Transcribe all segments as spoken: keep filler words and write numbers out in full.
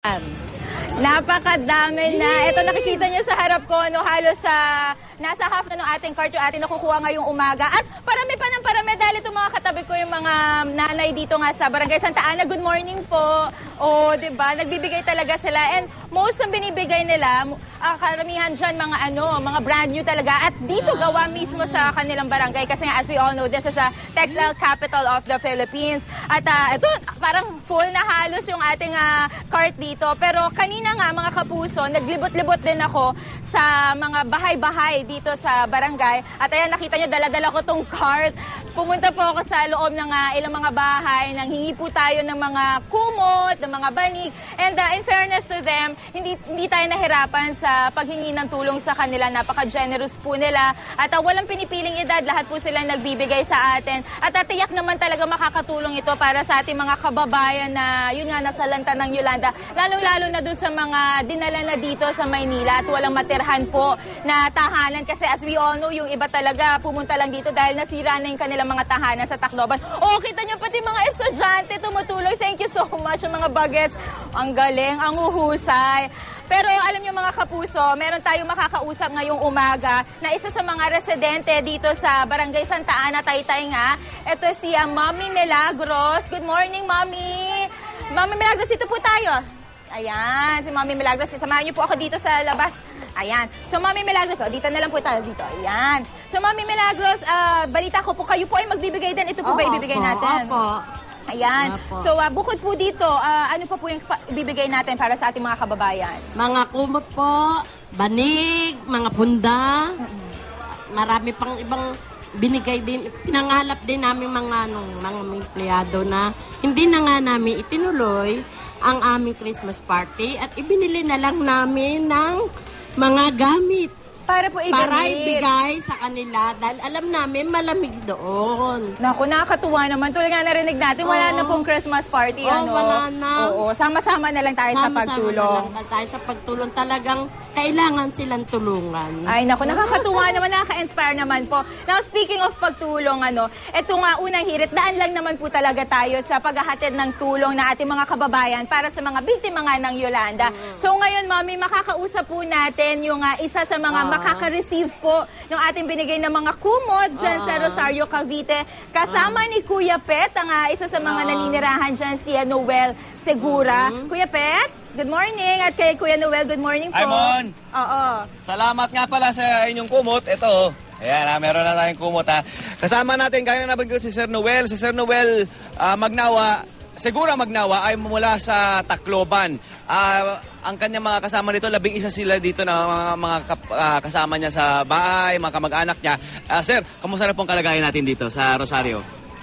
Napakadami na. Ito nakikita niyo sa harap ko, no, halos sa nasa half na ng ating cart yung ating nakukuha ngayong umaga. At parami pa ng parami dahil itong mga katabi ko yung mga nanay dito nga sa Barangay Santa Ana. Good morning po. O, di ba? Nagbibigay talaga sila. And most ng binibigay nila, uh, karamihan dyan mga ano, mga brand new talaga. At dito gawa mismo sa kanilang barangay. Kasi nga, as we all know, this is a textile capital of the Philippines. At uh, ito, parang full na halos yung ating uh, cart dito. Pero kanina nga, mga kapuso, naglibot-libot din ako sa mga bahay-bahay dito sa barangay. At ayan, nakita nyo, dala-dala ko tong cart. Pumunta po ako sa loob ng uh, ilang mga bahay. Nanghingi po tayo ng mga kumot, ng mga banig. And uh, in fairness to them, hindi, hindi tayo nahirapan sa paghingi ng tulong sa kanila. Napaka-generous po nila. At uh, walang pinipiling edad, lahat po sila nagbibigay sa atin. At uh, tiyak naman talaga makakatulong ito para sa ating mga kababayan na, yun nga, nasalanta ng Yolanda. Lalong-lalo na doon sa mga dinala na dito sa Maynila at walang matirhan po na tahanan. Kasi as we all know, yung iba talaga pumunta lang dito dahil nasira na yung kanilang mga tahanan sa Tacloban. O, kita nyo pati mga estudyante tumutulong. Thank you so much, yung mga bagets. Ang galing, ang uhusay. Pero alam niyo mga kapuso, meron tayong makakausap ngayong umaga na isa sa mga residente dito sa Barangay Santa Ana, Taytay nga. Ito si uh, Mommy Milagros. Good morning, Mommy. Mommy Milagros, dito po tayo. Ayan, si Mommy Milagros. Samahan niyo po ako dito sa labas. Ayan. So, Mommy Milagros, oh, dito na lang po tayo dito. Ayan. So, Mommy Milagros, uh, balita ko po, kayo po ay magbibigay din. Ito po oh, ba ibibigay opo, natin? Opo. Ayan. Opo. So, uh, bukod po dito, uh, ano pa po yung ibibigay natin para sa ating mga kababayan? Mga kumot po, banig, mga punda, mm-hmm. Marami pang ibang binigay din, pinangalap din namin mga, ano, mga empleyado na hindi na nga namin itinuloy ang aming Christmas party at ibinili na lang namin ng mga gamit. Para po igamit. Para ibigay sa kanila dahil alam namin malamig doon. Naku, nakakatuwa naman. Tulad nga narinig natin, wala Oo. na pong Christmas party. Oo, ano? wala na. Oo, sama-sama na lang tayo sa Sama-sama pagtulong. na lang tayo sa pagtulong. Talagang kailangan silang tulungan. Ay, naku, nakakatuwa naman, nakaka-inspire naman po. Now, speaking of pagtulong, ano, ito nga unang hirit, daan lang naman po talaga tayo sa paghahatid ng tulong na ating mga kababayan para sa mga biktima nga ng Yolanda. Mm. So ngayon, Mami, makakausap po natin yung uh, isa sa mga uh. makaka-receive po ng ating binigay na mga kumot dyan uh. sa Rosario, Cavite. Kasama uh. ni Kuya Pet, ang uh, isa sa mga uh. naninirahan dyan, si uh, Noel Segura. Uh-huh. Kuya Pet, good morning. At kay Kuya Noel, good morning po. Hi, Mon. Oo. Salamat nga pala sa inyong kumot. Ito, ayan, ha, meron na tayong kumot. Ha. Kasama natin, kaya nabanggit si Sir Noel. Si Sir Noel uh, Magnawa, Segura Magnawa ay mula sa Tacloban. Uh, ang kanyang mga kasama nito, labing isa sila dito na mga, mga uh, kasama niya sa bahay, mga kamag-anak niya. Uh, sir, kamusta na pong kalagayan natin dito sa Rosario?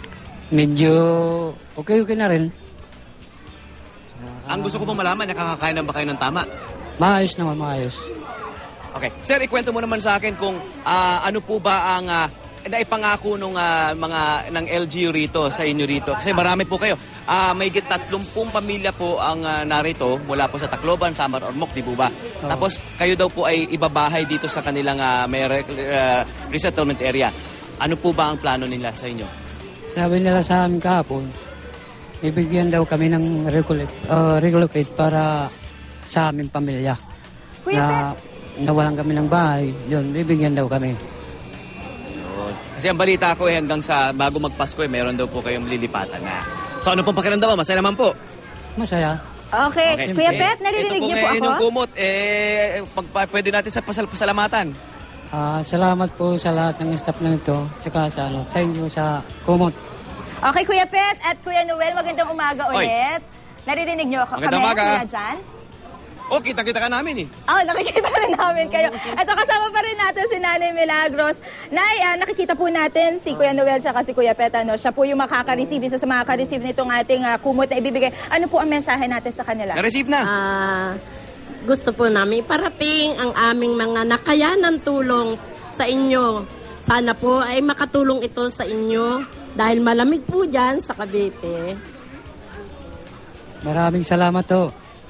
Medyo okay-okay na rin. Ang gusto ko pong malaman, nakakakain na ba kayo ng tama? Maayos naman, maayos. Okay. Sir, ikwento mo naman sa akin kung uh, ano po ba ang uh, naipangako nung uh, mga ng L G U rito, sa inyo rito. Kasi marami po kayo. Uh, may higit tatlumpung pamilya po ang uh, narito mula po sa Tacloban, Samar, Ormoc, di po ba? Oh. Tapos kayo daw po ay ibabahay dito sa kanilang uh, may uh, resettlement area. Ano po ba ang plano nila sa inyo? Sabi nila sa amin kahapon, ibigyan daw kami ng relocate, uh, relocate para sa aming pamilya. Kuya na nawalan kami ng bahay, yun, bibigyan daw kami. Yun. Kasi ang balita ko eh, hanggang sa bago magpasko eh, meron daw po kayong lilipatan na. So ano pong pakiramdaman? Masaya naman po? Masaya. Okay. Okay. Kuya Eh, Pet, naririnig ito niyo po po ako? ngayon yung kumot, eh, pag, pwede natin sa pasal pasalamatan. Uh, salamat po sa lahat ng staff na ito. Tsaka sa ano, thank you sa kumot. Okay, Kuya Pet at Kuya Noel, magandang umaga Oy. ulit. Naririnig niyo ako? Magandang kami, umaga. Kuya Jan? Oh, kita-kita ka namin eh. Oh, nakikita rin namin kayo. At kasama pa rin natin si Nanay Milagros. Nay, ah, nakikita po natin si Kuya Noel at si Kuya Pet. Ano, siya po yung makaka-receive, isa sa makaka-receive nitong ating uh, kumot na ibibigay. Ano po ang mensahe natin sa kanila? Na-receive na. Ah, uh, gusto po namin parating ang aming mga nakayanan tulong sa inyo. Sana po ay makatulong ito sa inyo dahil malamig po dyan sa Cavite. Maraming salamat to.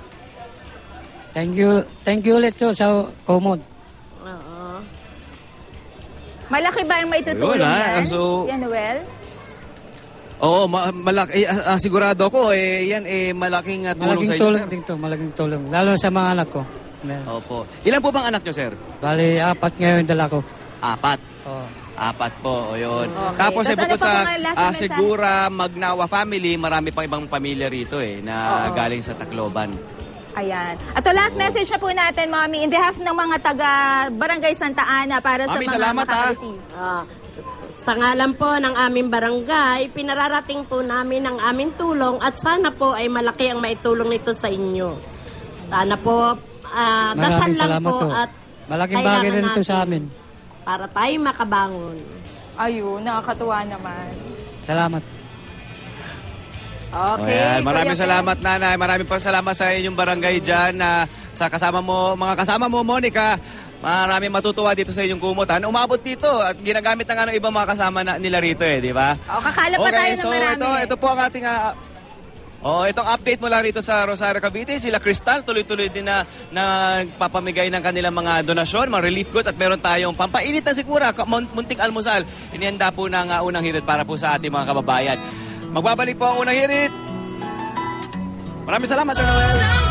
Thank you, thank you ulit to sa kumot. Oo. Malaki ba ang maitutulong Ayun, ah. yan? So- Kuya Noel? Oo, ma- malaki, eh, ah, sigurado ko, eh, yan, eh, malaking ah, tulong Malaking sa inyo, tulong sir. din to, malaking tulong. Lalo sa mga anak ko. Meron. Opo. Ilan po bang anak nyo, sir? Bali, apat ngayon dala ko. Apat. Oh. Apat po, o yun. Okay. Tapos, eh, Tapos bukod ano pa sa po nga last ah, na mensahe? Segura, Magnawa family, marami pang ibang pamilya rito eh, na Oo. galing sa Tacloban. Ayan. At the last message na po natin, Mami, in behalf ng mga taga Barangay Santa Ana para sa Mami, mga salamat, ha? makaka-receive. Ah, sa ngalan po ng aming barangay, pinararating po namin ang aming tulong at sana po ay malaki ang maitulong nito sa inyo. Sana po, ah, dasal Maraming lang salamat po po. at Malaking bagay kailangan rin ito natin sa amin. para tayo makabangon. Ayun, nakakatuwa naman. Salamat. Okay. Ayan, maraming Kuya Ken. salamat, Nanay. Maraming pa salamat sa inyong barangay dyan na sa kasama mo, mga kasama mo, Monica. Maraming matutuwa dito sa inyong kumutan. Umabot dito at ginagamit na nga ng ibang mga kasama na, nila rito eh, di ba? O, kakalap pa tayo so ng marami. ito, ito po ang ating ah, oh, itong update mula rito sa Rosario, Cavite. Sila Crystal, tuloy-tuloy din na nagpapamigay ng kanilang mga donasyon, mga relief goods at meron tayong pampainit na sigura, mun- munting almusal. Inihanda po ng ah, unang hirit para po sa ating mga kababayan. Magbabalik po ang unang hirit. Maraming salamat, Sir Noel.